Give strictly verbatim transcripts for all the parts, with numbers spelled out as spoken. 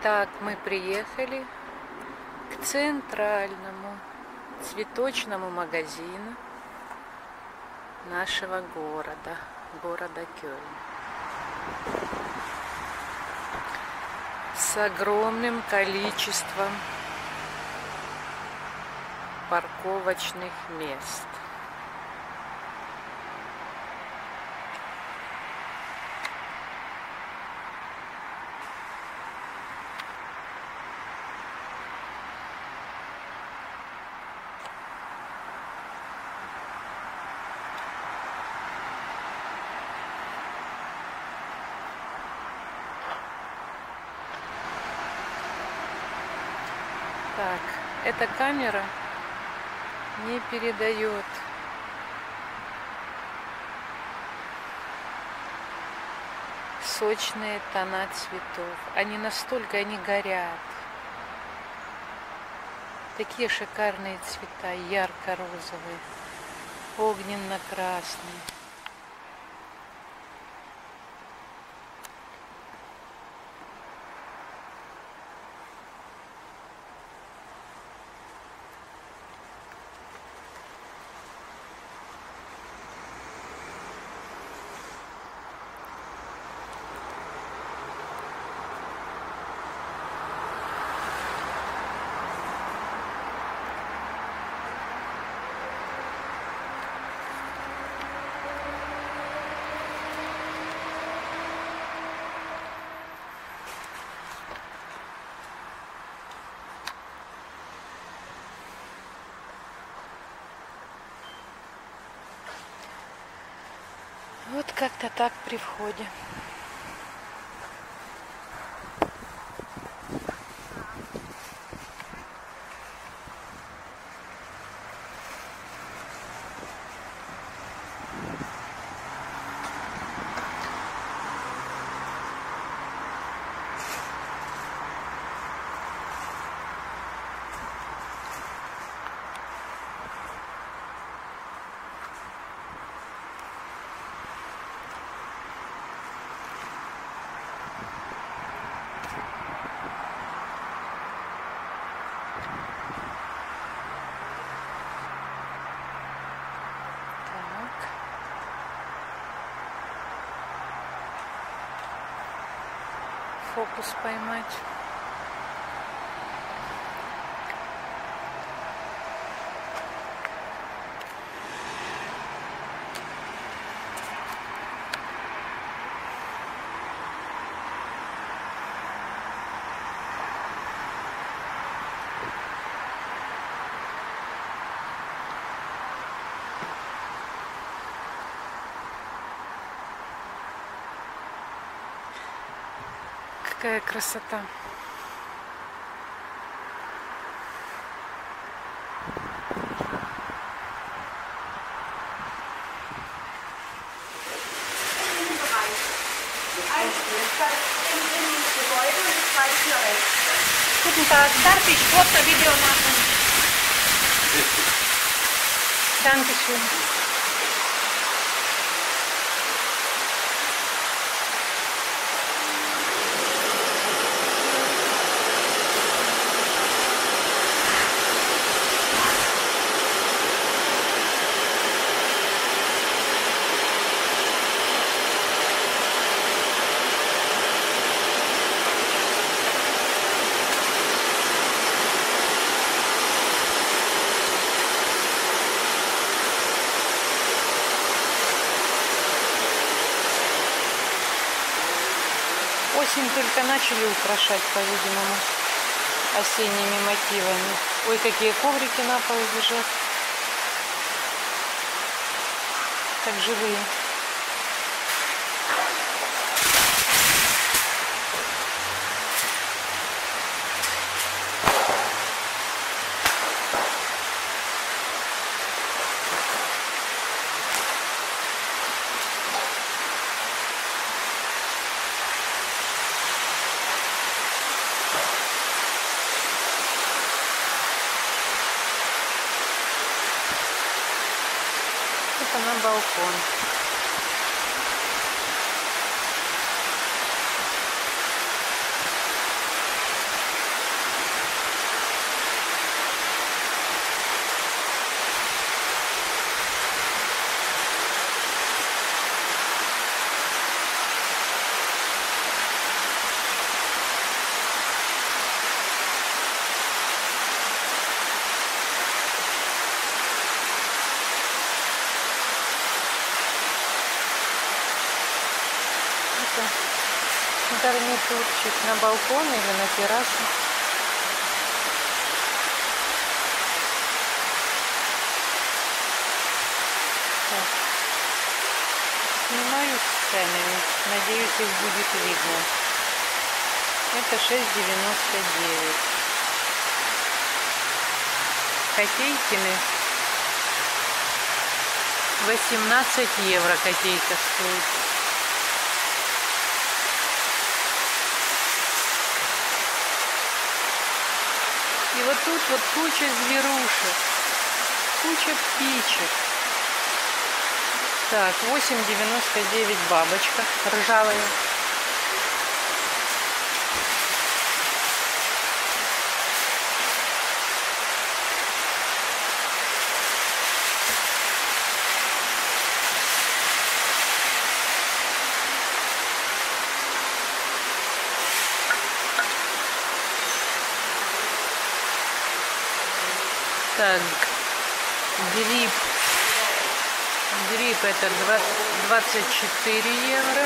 Итак, мы приехали к центральному цветочному магазину нашего города, города Кёльн, с огромным количеством парковочных мест. Так, эта камера не передает сочные тона цветов. Они настолько, они горят. Такие шикарные цвета, ярко-розовые, огненно-красные. Вот как-то так при входе. Фокус поймать. Какая красота! Guten Tag, darf ich Foto-Video machen? Dankeschön. Осень только начали украшать, по-видимому, осенними мотивами. Ой, какие коврики на полу лежат. Как живые. Это на балкон. гарнитурчик на балкон или на террасу. Так. Снимаю с ценами. Надеюсь, их будет видно. Это шесть девяносто девять. Котейкины. восемнадцать евро котейка стоит. И вот тут вот куча зверушек, куча птичек. Так, восемь девяносто девять бабочка ржавая. Так, гриб. Гриб это двадцать четыре евро.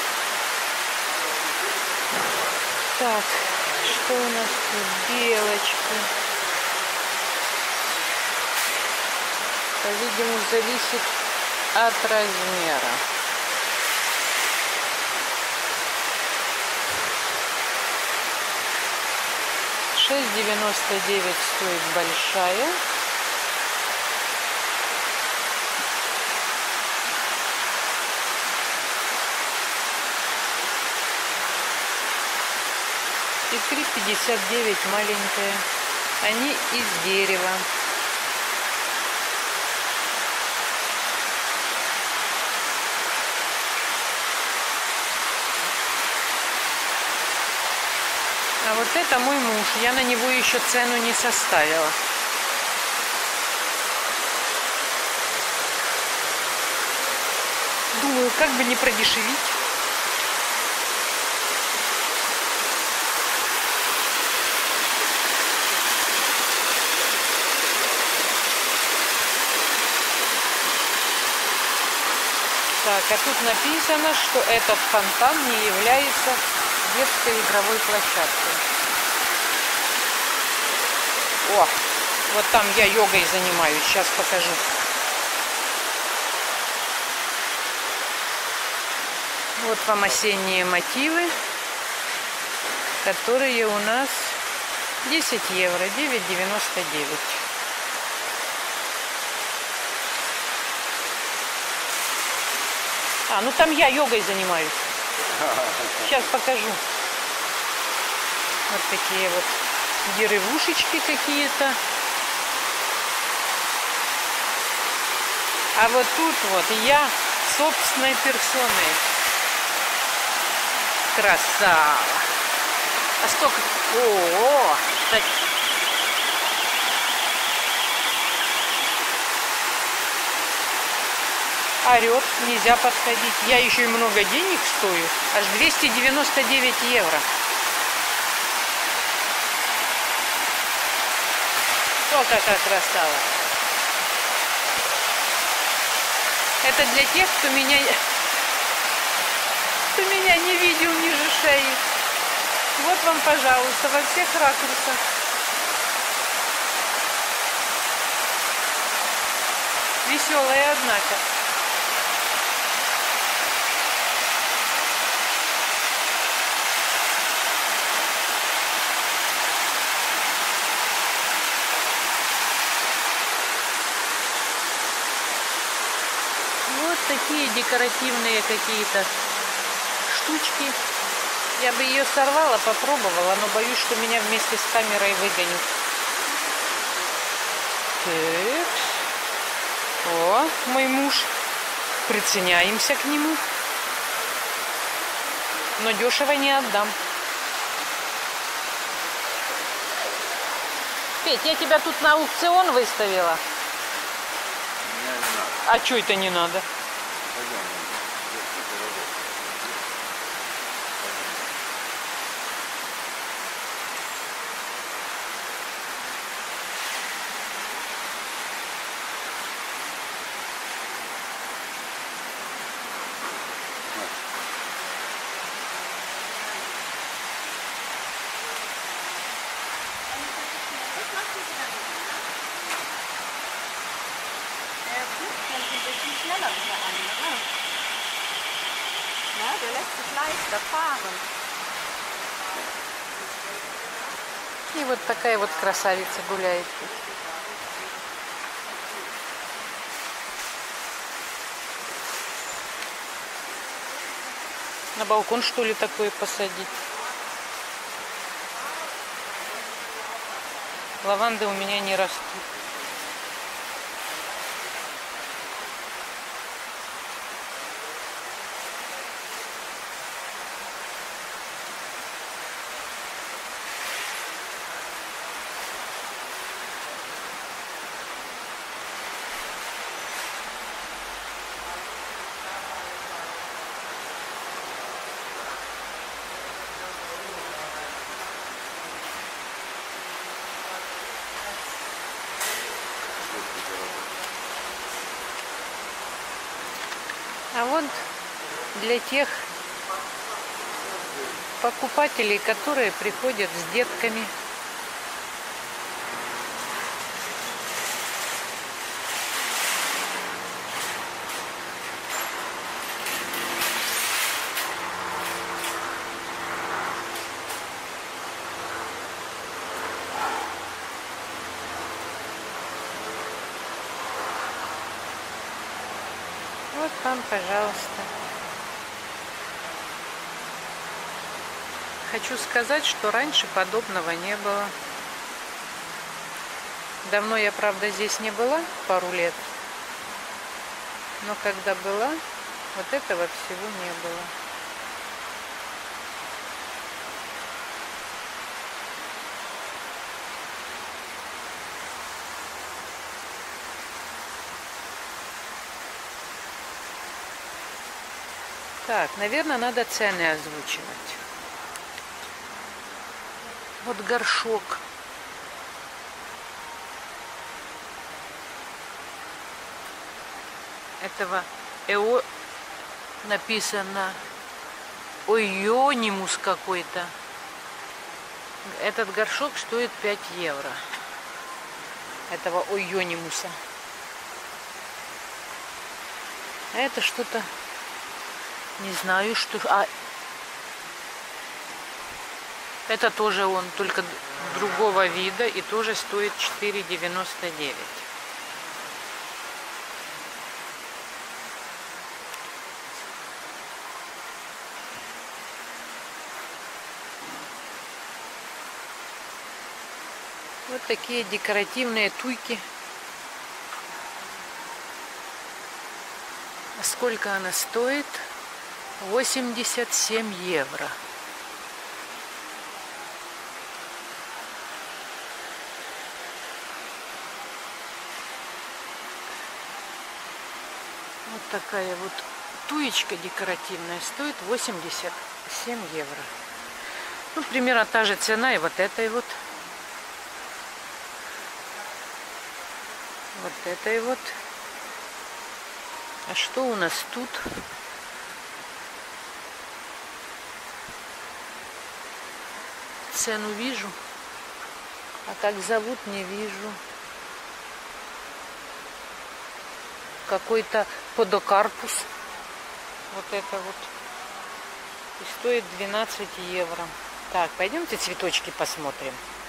Так, что у нас тут? Белочки. По-видимому, зависит от размера. шесть девяносто девять стоит большая. И три пятьдесят девять маленькая. Они из дерева. А вот это мой муж. Я на него еще цену не составила. Думаю, как бы не продешевить. Так, а тут написано, что этот фонтан не является детской игровой площадкой. О, вот там я йогой занимаюсь, сейчас покажу. Вот вам осенние мотивы, которые у нас десять евро, девять девяносто девять. А, ну там я йогой занимаюсь. Сейчас покажу. Вот такие вот деревушечки какие-то. А вот тут вот я собственной персоной. Красава. А столько... О, так... Орет, нельзя подходить. Я еще и много денег стою. Аж двести девяносто девять евро. О, какая красава. Это для тех, кто меня, кто меня не видел ниже шеи. Вот вам, пожалуйста, во всех ракурсах. Веселая, однако. Вот такие декоративные какие-то штучки. Я бы ее сорвала, попробовала, но боюсь, что меня вместе с камерой выгонят. Так. О, мой муж. Приценяемся к нему. Но дешево не отдам. Петь, я тебя тут на аукцион выставила. А что это не надо? И вот такая вот красавица гуляет тут. На балкон, что ли, такое посадить? Лаванды у меня не растут. А вот для тех покупателей, которые приходят с детками. Вот вам, пожалуйста. Хочу сказать, что раньше подобного не было. Давно я, правда, здесь не была, пару лет. Но когда была, вот этого всего не было. Так, наверное, надо цены озвучивать. Вот горшок. Этого эо написано ойонимус какой-то. Этот горшок стоит пять евро. Этого ойонимуса. А это что-то... Не знаю, что... А, это тоже он, только другого вида, и тоже стоит четыре девяносто девять. Вот такие декоративные туйки. А сколько она стоит? восемьдесят семь евро. Вот такая вот туечка декоративная стоит восемьдесят семь евро. Ну, примерно та же цена и вот этой вот. Вот этой вот. А что у нас тут? Цену вижу, а как зовут, не вижу. Какой-то подокарпус. Вот это вот. И стоит двенадцать евро. Так, пойдемте цветочки посмотрим.